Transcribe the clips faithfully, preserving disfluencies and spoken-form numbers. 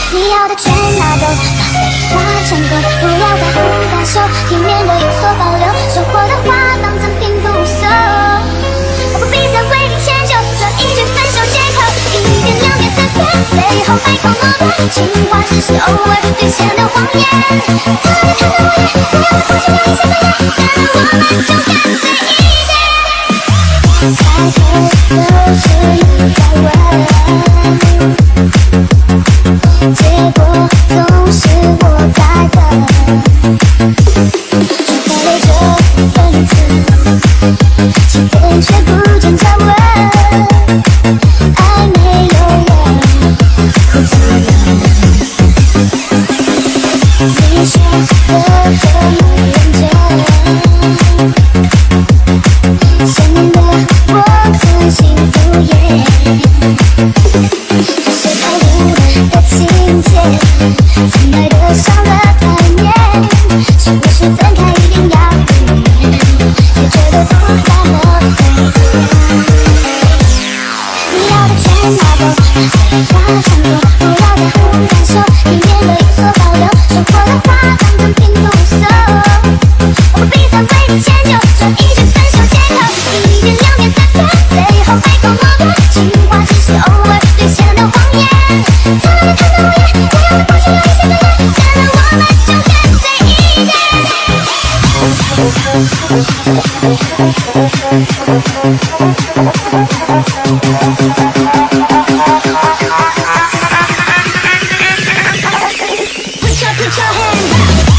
你要的全拿走，把废话成功，不要在乎感受，体面的有所保留，收获的话当赠品不收。我不必再为你迁就，这一句分手借口，一遍两遍三遍，最后百口莫辩，情话只是偶尔兑现的谎言。他们看到我也不要放弃的一些尊严，那么我们就干脆一点。开头都是你在问，结果总是我在等，只保留着分寸，起点却不见脚纹，爱没有人不自由。你说的这么认真，显得我自信敷衍，这些套路的情节，从来都上了台面，是不是分开一定要避免，也觉得不那么你要的全拿走，把废话成功，不要在乎感受，体面的有所保留，收获的话当赠品不收。我不必再为你迁就，这一句分手借口，一遍两遍三遍，最后百口莫辩，情话只是偶尔兑现的谎言。他们看到我也不要放弃的一些尊严，那我们就干脆一点。Put your, put your hands up.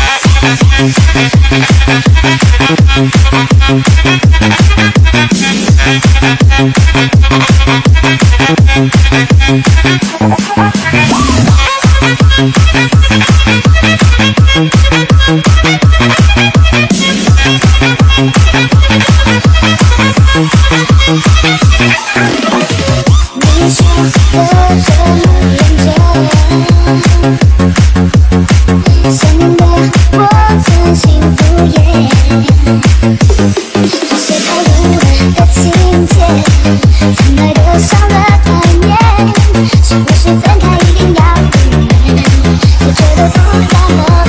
你说的这么认真，显得我自信敷衍，这些套路的情节，从来都上了台面，是不是分开一定要避免，也觉得不那么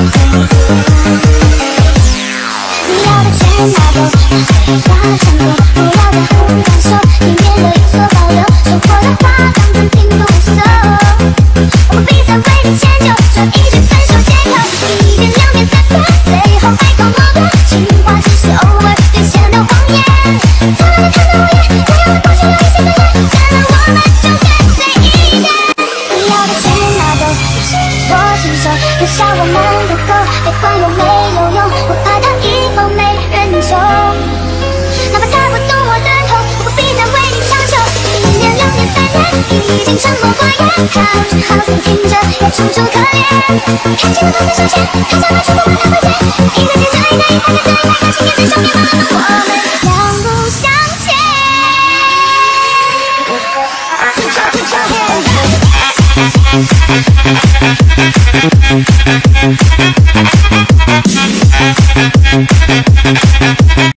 你要的全拿走，把废话成功，不要在乎感受，体面的有所保留，收获的话当赠品不收。我不必再为你迁就，这一句分手借口，一遍两遍三遍，最后百口莫辩，情话只是偶尔兑现的谎言。他们看到我也不要放弃的一些尊严，那我们就干脆一点。你要的全拿走，不是我亲手，留下我们的狗，别管有没有用，我怕他以后没人救。哪怕他不懂我的痛，我不必再为你强求，一遍两遍三遍，已经沉默寡言，靠着好心听着也楚楚可怜。看见我都在手牵，看着我触碰我的关节，一个接着一个，一个接着一个，感情也最重要，我们两不相欠。Put your hands up.